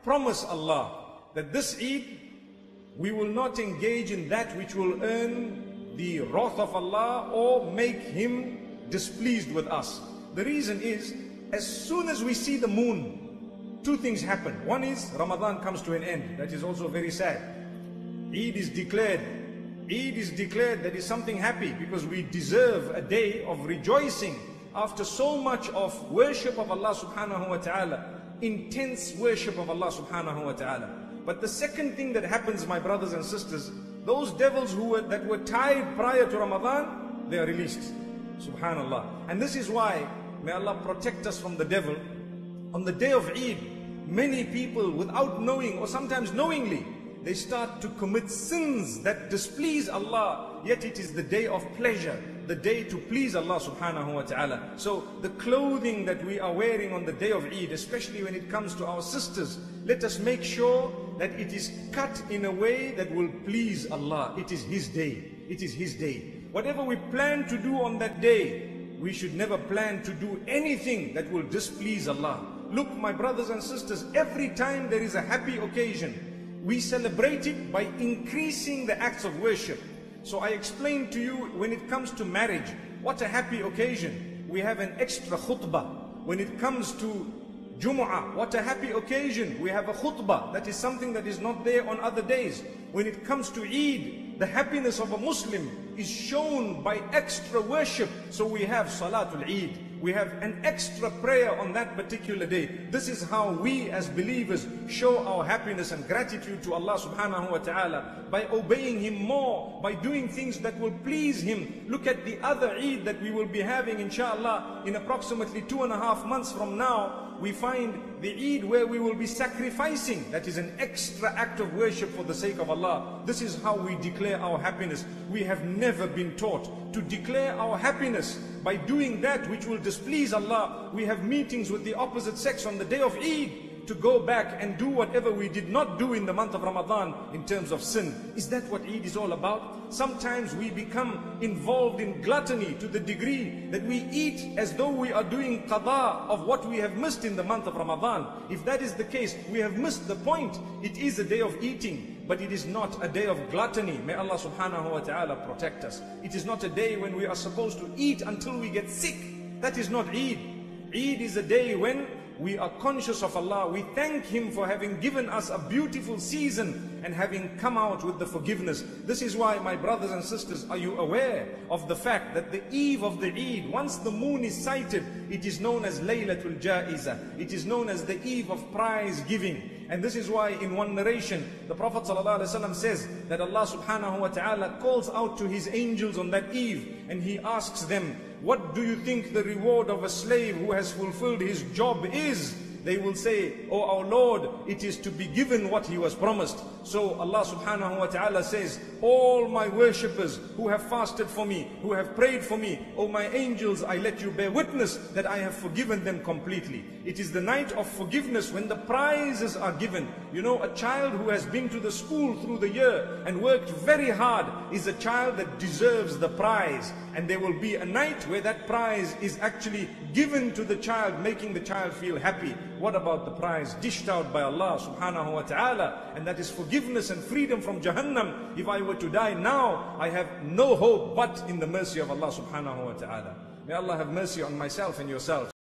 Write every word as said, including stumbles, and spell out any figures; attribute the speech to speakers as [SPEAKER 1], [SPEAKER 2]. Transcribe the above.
[SPEAKER 1] promise Allah that this Eid, we will not engage in that which will earn the wrath of Allah or make Him displeased with us. The reason is, as soon as we see the moon, two things happen. One is Ramadan comes to an end. That is also very sad. Eid is declared. Eid is declared. That is something happy, because we deserve a day of rejoicing after so much of worship of Allah subhanahu wa ta'ala, intense worship of Allah subhanahu wa ta'ala. But the second thing that happens, my brothers and sisters, those devils who were, that were tied prior to Ramadan, they are released. Subhanallah. And this is why, may Allah protect us from the devil. On the day of Eid, many people, without knowing or sometimes knowingly, they start to commit sins that displease Allah, yet it is the day of pleasure, the day to please Allah subhanahu wa ta'ala. So the clothing that we are wearing on the day of Eid, especially when it comes to our sisters, let us make sure that it is cut in a way that will please Allah. It is His day. It is His day. Whatever we plan to do on that day, we should never plan to do anything that will displease Allah. Look, my brothers and sisters, every time there is a happy occasion, we celebrate it by increasing the acts of worship. So I explained to you, when it comes to marriage, what a happy occasion. We have an extra khutbah. When it comes to Jumu'ah, what a happy occasion. We have a khutbah. That is something that is not there on other days. When it comes to Eid, the happiness of a Muslim is shown by extra worship. So we have Salatul Eid. We have an extra prayer on that particular day. This is how we as believers show our happiness and gratitude to Allah subhanahu wa ta'ala, by obeying Him more, by doing things that will please Him. Look at the other Eid that we will be having inshallah in approximately two and a half months from now. We find the Eid where we will be sacrificing. That is an extra act of worship for the sake of Allah. This is how we declare our happiness. We have never been taught to declare our happiness by doing that which will displease Allah. We have meetings with the opposite sex on the day of Eid to go back and do whatever we did not do in the month of Ramadan in terms of sin. Is that what Eid is all about? Sometimes we become involved in gluttony to the degree that we eat as though we are doing qada of what we have missed in the month of Ramadan. If that is the case, we have missed the point. It is a day of eating, but it is not a day of gluttony. May Allah subhanahu wa ta'ala protect us. It is not a day when we are supposed to eat until we get sick. That is not Eid. Eid is a day when we are conscious of Allah. We thank Him for having given us a beautiful season and having come out with the forgiveness. This is why, my brothers and sisters, are you aware of the fact that the eve of the Eid, once the moon is sighted, it is known as Laylatul Jaiza. It is known as the eve of prize giving. And this is why in one narration, the Prophet ﷺ says that Allah subhanahu wa ta'ala calls out to His angels on that eve, and He asks them, what do you think the reward of a slave who has fulfilled his job is? They will say, oh our Lord, it is to be given what he was promised. So Allah subhanahu wa ta'ala says, all my worshippers who have fasted for me, who have prayed for me, oh my angels, I let you bear witness that I have forgiven them completely. It is the night of forgiveness when the prizes are given. You know, a child who has been to the school through the year and worked very hard is a child that deserves the prize. And there will be a night where that prize is actually given to the child, making the child feel happy. What about the prize dished out by Allah subhanahu wa ta'ala? And that is forgiveness and freedom from Jahannam. If I were to die now, I have no hope but in the mercy of Allah subhanahu wa ta'ala. May Allah have mercy on myself and yourself.